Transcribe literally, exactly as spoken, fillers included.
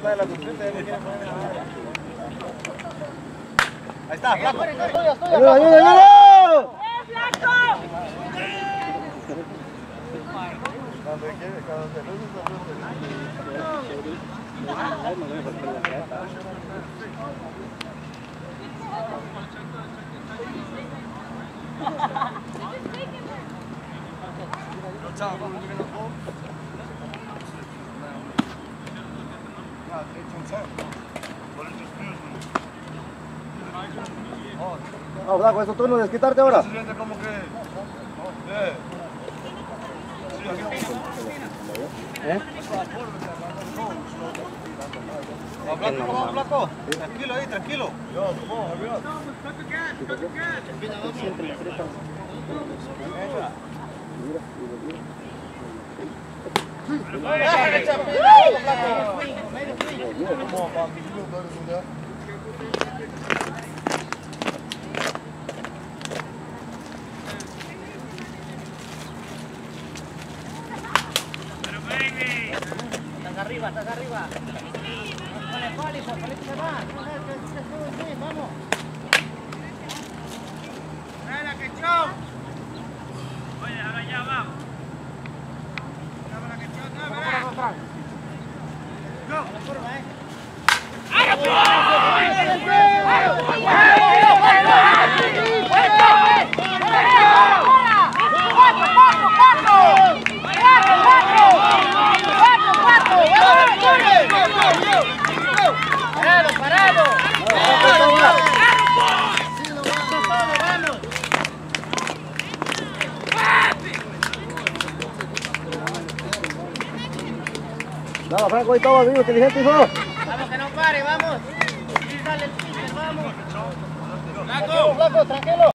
esta de la suplente, ahí está, Flaco. ¡Ayuda, ayuda, ayuda! Cuando quiere, cuando se luce, No, Flaco, es tu turno de desquitarte ahora. se siente como que... ¿Eh? Flaco, vamos, Flaco. Tranquilo ahí, tranquilo. Estás arriba, estás arriba. Con el poli, por polito se va. Vamos. ¡Dale, que chau! Oye, ahora ya vamos. Cámara, que chau, cámara. Go. La curva, eh. ¡Parado, parado! Dale, Franco, ahí todo, amigo, inteligente, hijo. Vamos, que no pare, vamos. Sí, sale el pitcher, vamos. Flaco, Flaco, tranquilo.